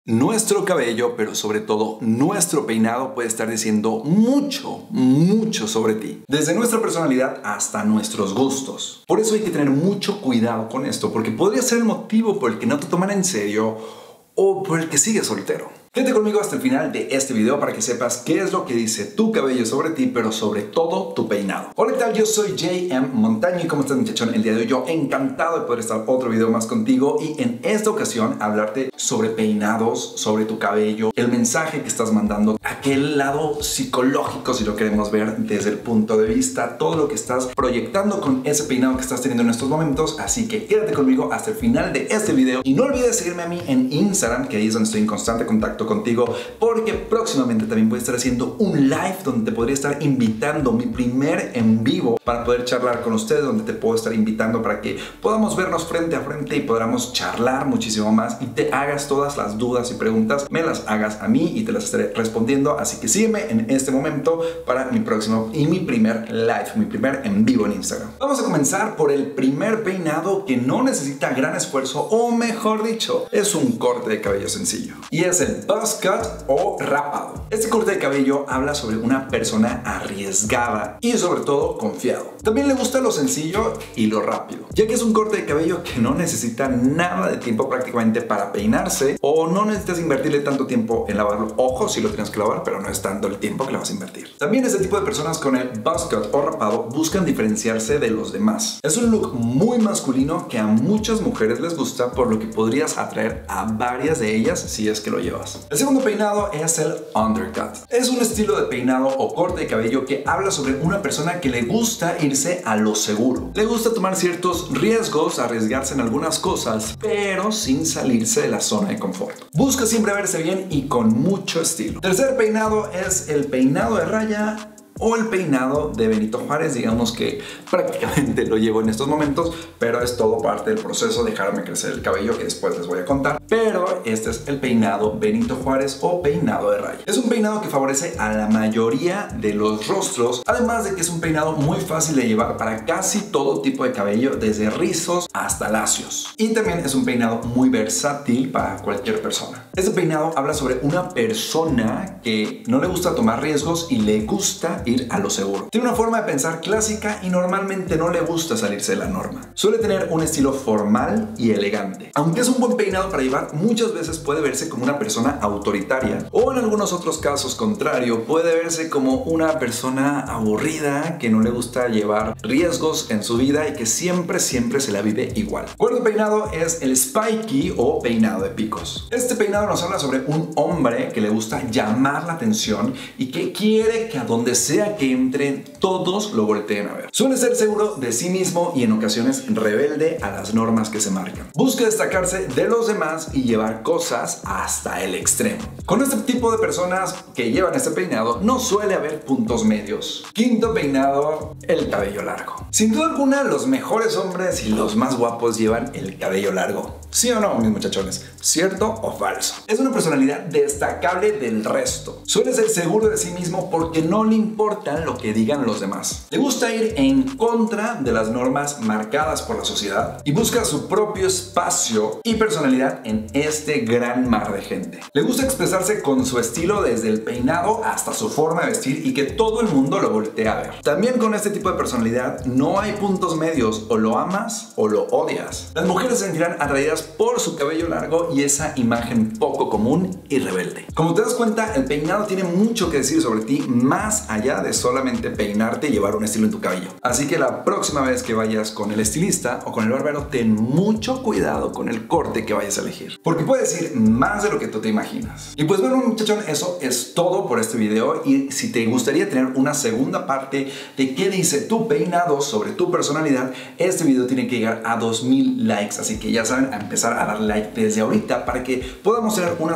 Nuestro cabello, pero sobre todo nuestro peinado puede estar diciendo mucho sobre ti. Desde nuestra personalidad hasta nuestros gustos. Por eso hay que tener mucho cuidado con esto, porque podría ser el motivo por el que no te toman en serio o por el que sigues soltero. Quédate conmigo hasta el final de este video para que sepas qué es lo que dice tu cabello sobre ti, pero sobre todo tu peinado. Hola, ¿qué tal? Yo soy JM Montaño y ¿cómo estás, muchachón? El día de hoy yo encantado de poder estar otro video más contigo y en esta ocasión hablarte sobre peinados, sobre tu cabello, el mensaje que estás mandando, aquel lado psicológico si lo queremos ver desde el punto de vista, todo lo que estás proyectando con ese peinado que estás teniendo en estos momentos. Así que quédate conmigo hasta el final de este video y no olvides seguirme a mí en Instagram, que ahí es donde estoy en constante contacto contigo, porque próximamente también voy a estar haciendo un live donde te podría estar invitando, mi primer en vivo, para poder charlar con ustedes, donde te puedo estar invitando para que podamos vernos frente a frente y podamos charlar muchísimo más y te hagas todas las dudas y preguntas, me las hagas a mí y te las estaré respondiendo. Así que sígueme en este momento para mi próximo y mi primer live, mi primer en vivo en Instagram. Vamos a comenzar por el primer peinado que no necesita gran esfuerzo, o mejor dicho, es un corte de cabello sencillo, y es el buzz cut o rapado. Este corte de cabello habla sobre una persona arriesgada y sobre todo confiado. También le gusta lo sencillo y lo rápido, ya que es un corte de cabello que no necesita nada de tiempo prácticamente para peinarse, o no necesitas invertirle tanto tiempo en lavarlo. Ojo, sí lo tienes que lavar, pero no es tanto el tiempo que le vas a invertir. También este tipo de personas con el buzz cut o rapado buscan diferenciarse de los demás. Es un look muy masculino que a muchas mujeres les gusta, por lo que podrías atraer a varias de ellas si es que lo llevas. El segundo peinado es el undercut. Es un estilo de peinado o corte de cabello que habla sobre una persona que le gusta irse a lo seguro. Le gusta tomar ciertos riesgos, arriesgarse en algunas cosas, pero sin salirse de la zona de confort. Busca siempre verse bien y con mucho estilo. Tercer peinado es el peinado de raya o el peinado de Benito Juárez. Digamos que prácticamente lo llevo en estos momentos, pero es todo parte del proceso de dejarme crecer el cabello, que después les voy a contar. Pero este es el peinado Benito Juárez o peinado de raya. Es un peinado que favorece a la mayoría de los rostros, además de que es un peinado muy fácil de llevar para casi todo tipo de cabello, desde rizos hasta lacios. Y también es un peinado muy versátil para cualquier persona. Este peinado habla sobre una persona que no le gusta tomar riesgos y le gusta ir a lo seguro. Tiene una forma de pensar clásica y normalmente no le gusta salirse de la norma. Suele tener un estilo formal y elegante. Aunque es un buen peinado para llevar, muchas veces puede verse como una persona autoritaria, o en algunos otros casos contrario, puede verse como una persona aburrida que no le gusta llevar riesgos en su vida y que siempre se la vive igual. Cuarto peinado es el spiky o peinado de picos. Este peinado nos habla sobre un hombre que le gusta llamar la atención y que quiere que a donde sea que entre, todos lo volteen a ver. Suele ser seguro de sí mismo y en ocasiones rebelde a las normas que se marcan. Busca destacarse de los demás y llevar cosas hasta el extremo. Con este tipo de personas que llevan este peinado no suele haber puntos medios. Quinto peinado, el cabello largo. Sin duda alguna, los mejores hombres y los más guapos llevan el cabello largo. ¿Sí o no, mis muchachones? ¿Cierto o falso? Es una personalidad destacable del resto. Suele ser seguro de sí mismo porque no le importa lo que digan los demás. Le gusta ir en contra de las normas marcadas por la sociedad y busca su propio espacio y personalidad en este gran mar de gente. Le gusta expresarse con su estilo desde el peinado hasta su forma de vestir y que todo el mundo lo voltee a ver. También con este tipo de personalidad no hay puntos medios, o lo amas o lo odias. Las mujeres se sentirán atraídas por su cabello largo y esa imagen poco común y rebelde. Como te das cuenta, el peinado tiene mucho que decir sobre ti, más allá de solamente peinarte y llevar un estilo en tu cabello. Así que la próxima vez que vayas con el estilista o con el barbero, ten mucho cuidado con el corte que vayas a elegir, porque puede decir más de lo que tú te imaginas. Y pues bueno, muchachón, eso es todo por este video. Y si te gustaría tener una segunda parte de qué dice tu peinado sobre tu personalidad, este video tiene que llegar a 2000 likes. Así que ya saben, a empezar a darle like desde ahorita para que podamos tener una segunda parte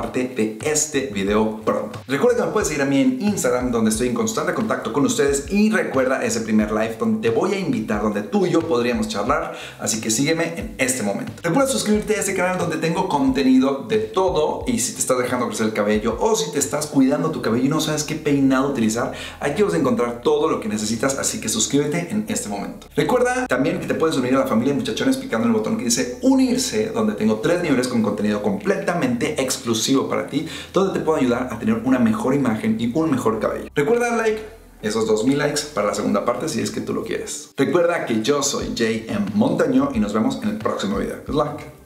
parte de este video pronto. Recuerda que me puedes seguir a mí en Instagram, donde estoy en constante contacto con ustedes, y recuerda ese primer live donde te voy a invitar, donde tú y yo podríamos charlar, así que sígueme en este momento. Recuerda suscribirte a este canal donde tengo contenido de todo, y si te estás dejando crecer el cabello o si te estás cuidando tu cabello y no sabes qué peinado utilizar, aquí vas a encontrar todo lo que necesitas, así que suscríbete en este momento. Recuerda también que te puedes unir a la familia Muchachones picando el botón que dice unirse, donde tengo 3 niveles con contenido completamente exclusivo para ti, donde te puedo ayudar a tener una mejor imagen y un mejor cabello. Recuerda dar like, esos 2000 likes para la segunda parte si es que tú lo quieres. Recuerda que yo soy JM Montaño y nos vemos en el próximo video. Good luck.